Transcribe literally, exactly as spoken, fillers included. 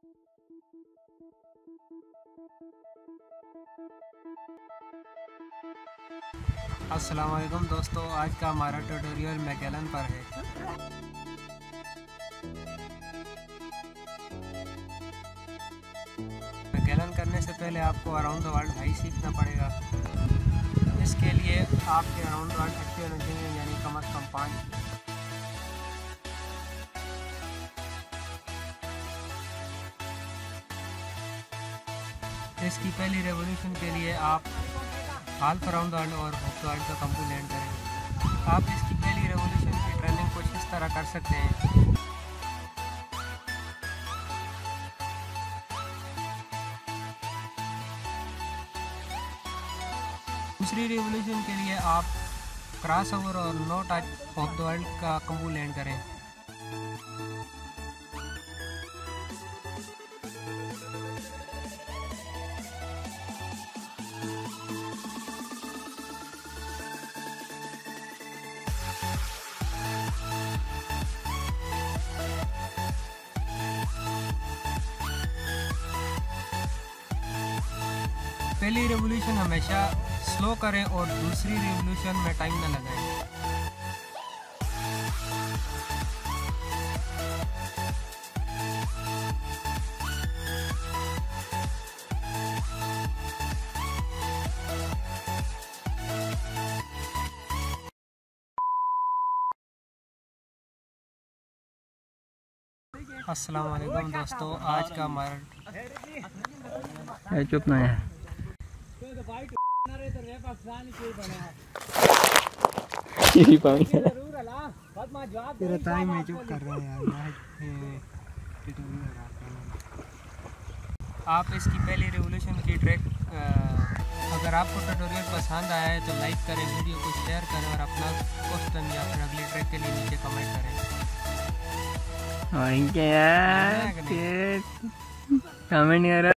अस्सलाम वालेकुम दोस्तों, आज का हमारा ट्यूटोरियल मैगेलन पर है। मैगेलन करने से पहले आपको अराउंड द वर्ल्ड हाई सीखना पड़ेगा। इसके लिए आपके अराउंड द वर्ल्ड अच्छे होने चाहिए, यानी कम अज़ कम पाँच। इसकी पहली रेवोल्यूशन के लिए आप हाल्फ अराउंड द वर्ल्ड और हाफ द वर्ल्ड का कंबो लैंड करें। आप इसकी पहली रेवोल्यूशन की ट्रेनिंग कुछ इस तरह कर सकते हैं। दूसरी रेवोल्यूशन के लिए आप क्रॉस ओवर और no touch of the world का कंबो लैंड करें। पहली रेवोल्यूशन हमेशा स्लो करें और दूसरी रेवोल्यूशन में टाइम न लगाएं। अस्सलाम वालेकुम दोस्तों, आज का हमारा चुप ना है तेरा टाइम में चुप कर रहे हैं यार। आप इसकी पहली रेवोल्यूशन की ट्रैक, अगर आपको ट्यूटोरियल पसंद आया है तो लाइक करें, वीडियो को शेयर करें और अपना क्वेश्चन या फिर अगली ट्रैक के लिए नीचे कमेंट करें। कमेंट नहीं आ रहा।